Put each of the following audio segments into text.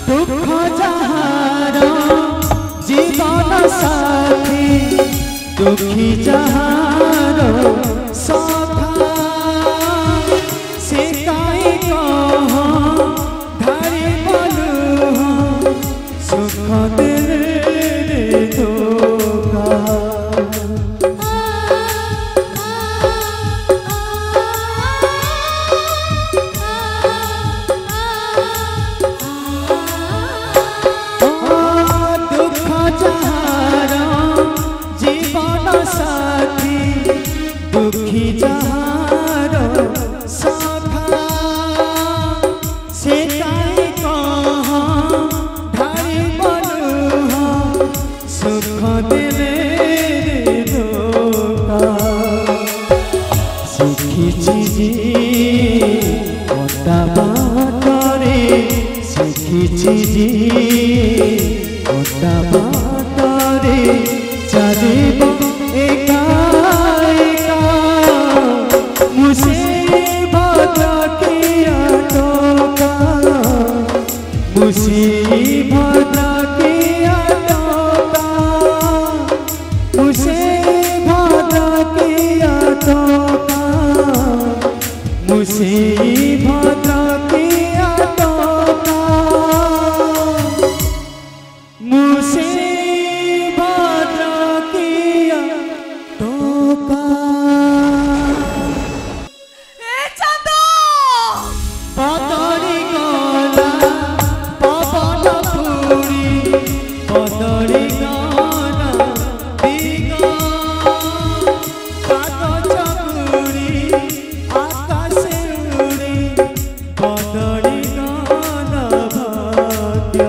दुख जहार जीवन साथी दुखी जहार सखा से काई कह धारी बलू सुख दे धोखा दुखी जहार सखा से काई कह धारी बलू सुख देले धोखा शिखिछि जी कटा बाटरे शिखिछि जी कटा बाटरे चालिब एका मुसीबत किया टोका मुसीबत किया टोका मुसीबत किया टोका मुसीबत किया टोका मुसीबत किया टोका बदरी गला पवन पूरी बदरी गला दिग कागज उड़ी आकाशे उड़ी बदरी गला भाग्य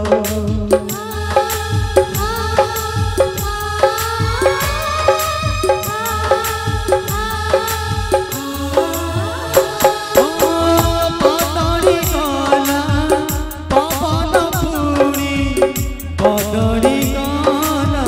बदरी गला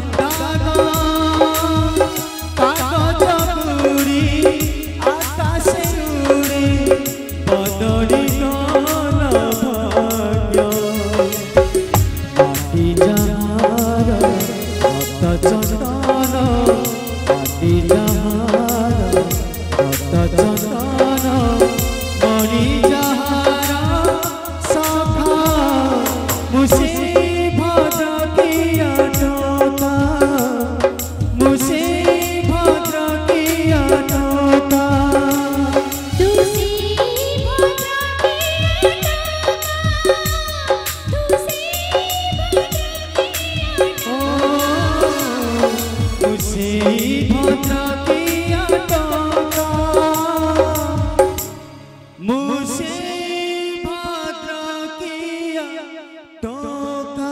कागज उड़ी आकाशे उड़ी बदरी गला भाग्य माटी जहार रक्त चंदन माटी जहार रक्त चंदन मणि जहार सखा मुसीबत किया टोका मुसीबत किया टोका मुसीबत किया टोका मुसीबत किया टोका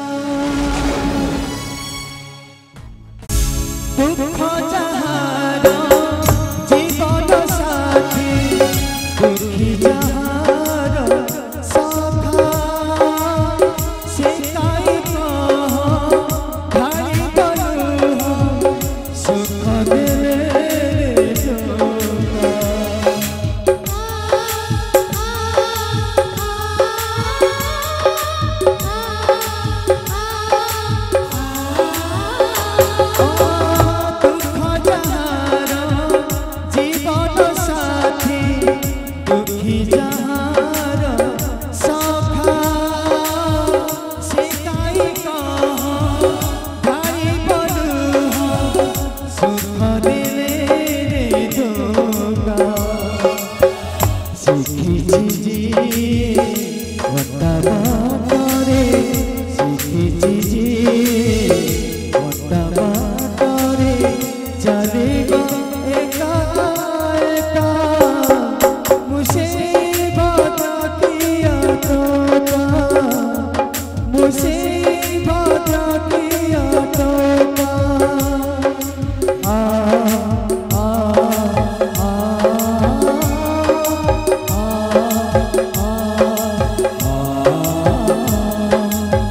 दुख जहार जीवन साथी दुखी जहार सखा से काई कह धारी बलू सुख देले धोखा दुखी जहार सखा से काई कह धारी बलू सुख देले धोखा शिखिछि जी कटा बाटरे शिखिछि जी कटा बाटरे चालिब एका एका मुसीबत किया टोका मुसीबत किया टोका आ आ आ आ आ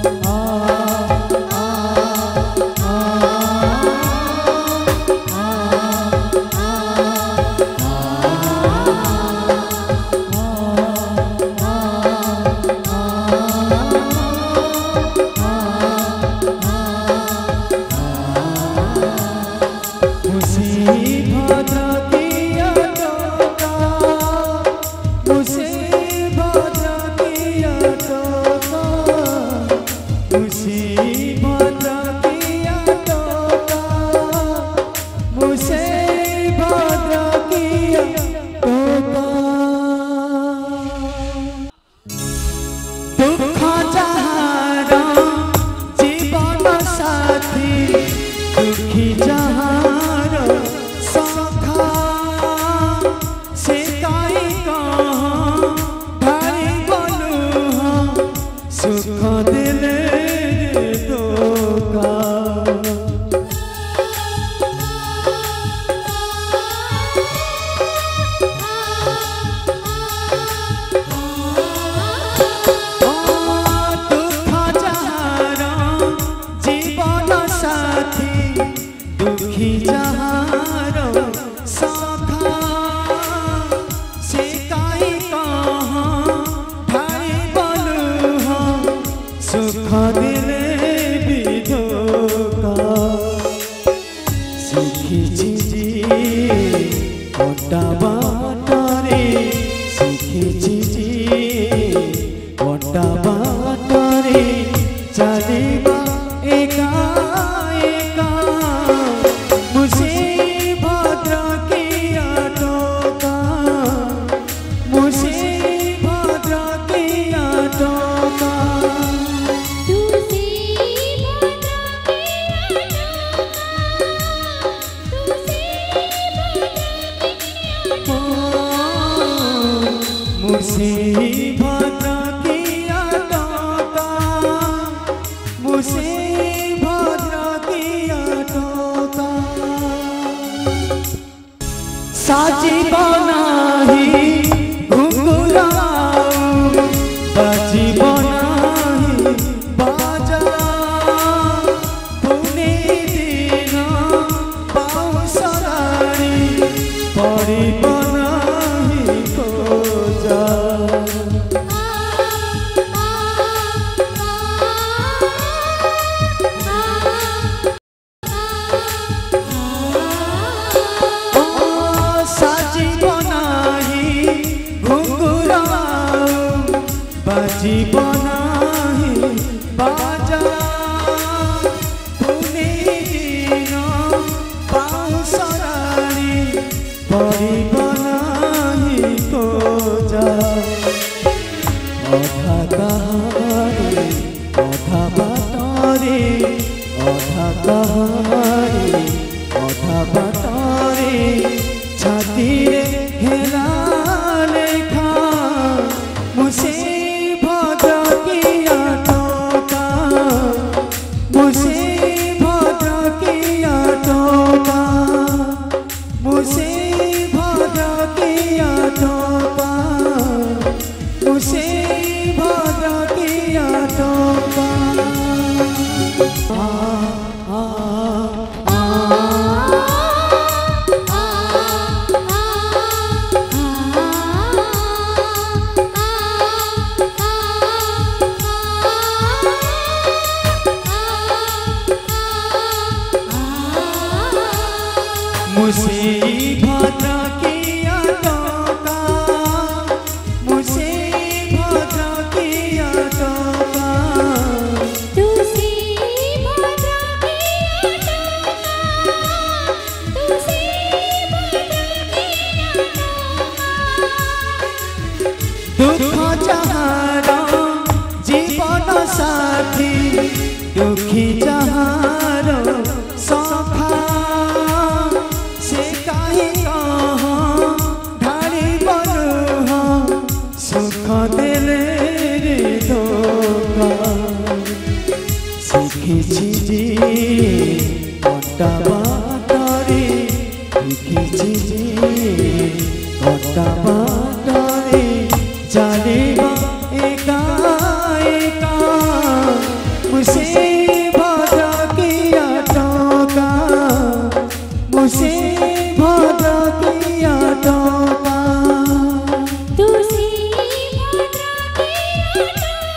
कटा बाटरे चलिबा एका एका मुझे भद्र किया टोका मुझे भद्र किया टोका मुझे भद्र किया टोका मुझे भद्र किया टोका साजिब नाही घुंघुराऊ बाजिब नाही बाजा पुणे दिन पाउसराणी पड़िब नाही खोजा साजिब नाही घुंघुराऊ बाजिब नाही बाजा पुणे दिन पाउसराणी पड़िब नाही खोजा अधा कहानी अधा बाटरे अधा कहानी अधा बाटरे छाती रे हेला लेखा मुझे भद्र किया टोका मुझे भद्र किया टोका मुझे भद्र किया टोका मुझे भद्र किया टोका मुझे भद्र किया टोका मुझे भद्र किया टोका तुझे भद्र किया टोका तुझे भद्र किया दुख जहार जीवन साथी दुखी जहार सखा से काहे कहाँ ढाली बनु सुख देले रे धोखा शिखिछि जे कटा बाटरे शिखिछि जे कटा बाटरे चलिबा एका एका मुझे भद्र किया टोका मुझे भद्र किया टोका तुझे भद्र किया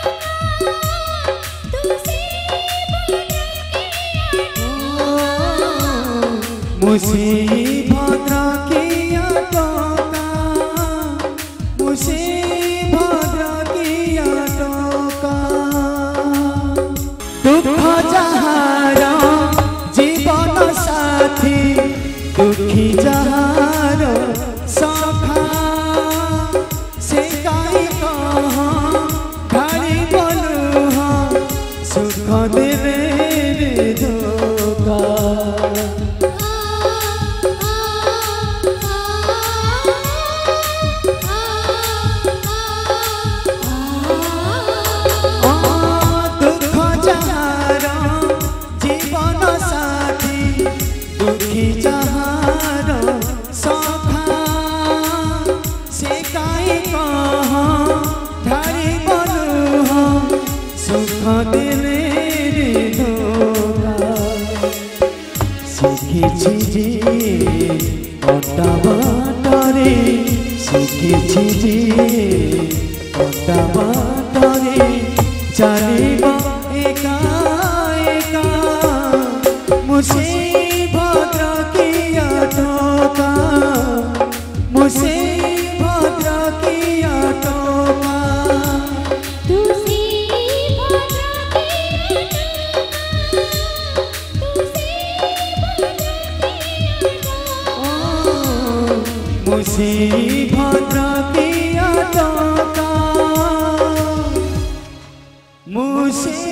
टोका तुझे भद्र किया मुझे भद्र किया टोका मुझे भद्र किया टोका दुख जहार जीवन साथी दुखी जहार सखा से काहे कहाँ ढाली बनु सुख देले रे धोखा दुखी जहार सखा से काहे कहाँ ढाली बनु सुख देले रे धोखा शिखिछि जे कटा बाटरे शिखिछि जे कटा बाटरे चलिबा एका एका मुझे भद्र किया टोका मुझे भद्र किया टोका मुझे भद्रा किया तो का मुझे